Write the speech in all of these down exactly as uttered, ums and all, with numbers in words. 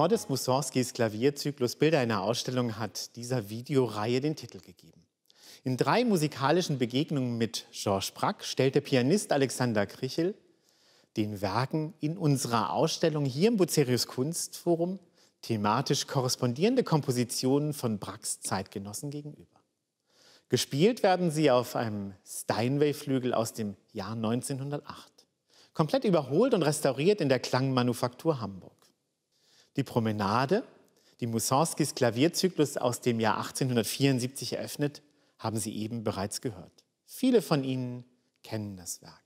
Claudes Mussorgskis Klavierzyklus Bilder einer Ausstellung hat dieser Videoreihe den Titel gegeben. In drei musikalischen Begegnungen mit Georges Braque stellt der Pianist Alexander Krichel den Werken in unserer Ausstellung hier im Bucerius Kunstforum thematisch korrespondierende Kompositionen von Braques Zeitgenossen gegenüber. Gespielt werden sie auf einem Steinway-Flügel aus dem Jahr neunzehnhundertacht. Komplett überholt und restauriert in der Klangmanufaktur Hamburg. Die Promenade, die Mussorgskis Klavierzyklus aus dem Jahr achtzehnhundertvierundsiebzig eröffnet, haben Sie eben bereits gehört. Viele von Ihnen kennen das Werk.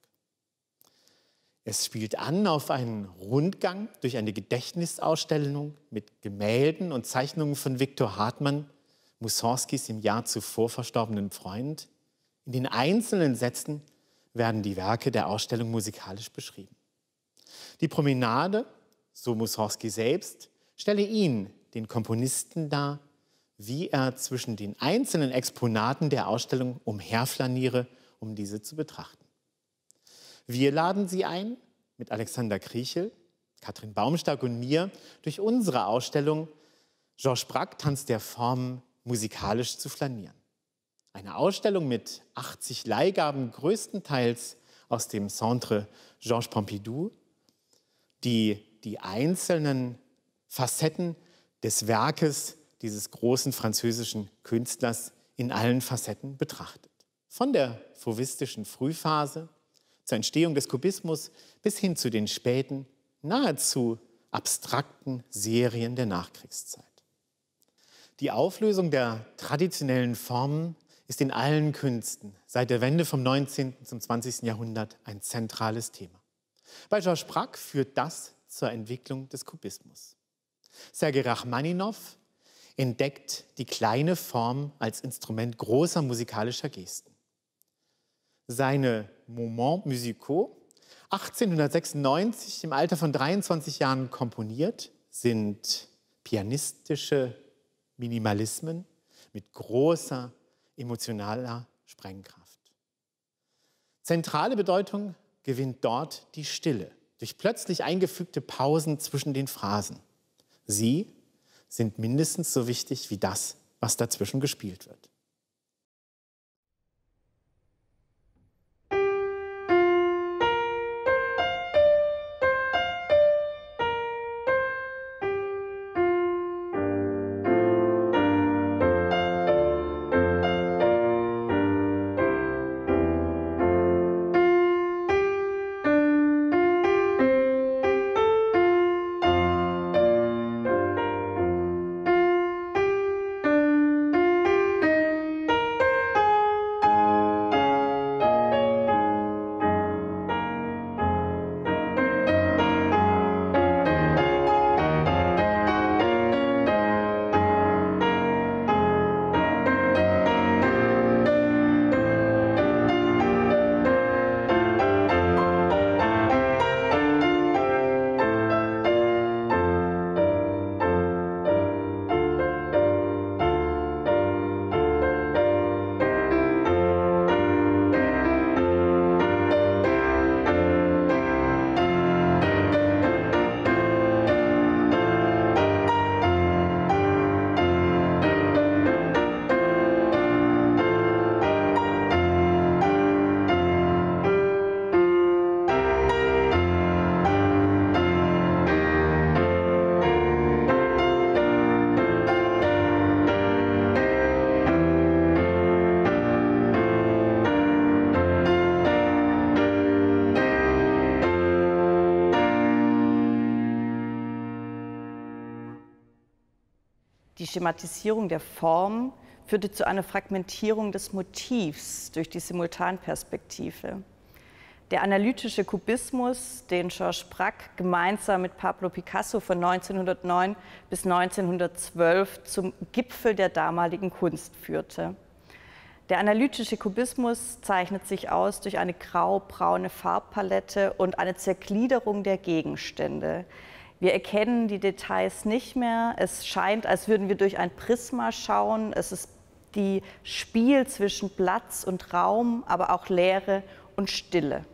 Es spielt an auf einen Rundgang durch eine Gedächtnisausstellung mit Gemälden und Zeichnungen von Viktor Hartmann, Mussorgskis im Jahr zuvor verstorbenen Freund. In den einzelnen Sätzen werden die Werke der Ausstellung musikalisch beschrieben. Die Promenade, so Mussorgsky selbst, stelle ihn, den Komponisten, dar, wie er zwischen den einzelnen Exponaten der Ausstellung umherflaniere, um diese zu betrachten. Wir laden Sie ein, mit Alexander Krichel, Katrin Baumstark und mir, durch unsere Ausstellung Georges Braque, Tanz der Formen, musikalisch zu flanieren. Eine Ausstellung mit achtzig Leihgaben, größtenteils aus dem Centre Georges Pompidou, die die einzelnen Facetten des Werkes dieses großen französischen Künstlers in allen Facetten betrachtet. Von der fauvistischen Frühphase zur Entstehung des Kubismus bis hin zu den späten, nahezu abstrakten Serien der Nachkriegszeit. Die Auflösung der traditionellen Formen ist in allen Künsten seit der Wende vom neunzehnten zum zwanzigsten Jahrhundert ein zentrales Thema. Bei Georges Braque führt das zur Entwicklung des Kubismus. Sergei Rachmaninow entdeckt die kleine Form als Instrument großer musikalischer Gesten. Seine Moments musicaux, achtzehnhundertsechsundneunzig im Alter von dreiundzwanzig Jahren komponiert, sind pianistische Minimalismen mit großer emotionaler Sprengkraft. Zentrale Bedeutung gewinnt dort die Stille, durch plötzlich eingefügte Pausen zwischen den Phrasen. Sie sind mindestens so wichtig wie das, was dazwischen gespielt wird. Die Schematisierung der Form führte zu einer Fragmentierung des Motivs durch die Simultanperspektive. Der analytische Kubismus, den Georges Braque gemeinsam mit Pablo Picasso von neunzehnhundertneun bis neunzehnhundertzwölf zum Gipfel der damaligen Kunst führte. Der analytische Kubismus zeichnet sich aus durch eine grau-braune Farbpalette und eine Zergliederung der Gegenstände. Wir erkennen die Details nicht mehr. Es scheint, als würden wir durch ein Prisma schauen. Es ist die Spiel zwischen Platz und Raum, aber auch Leere und Stille.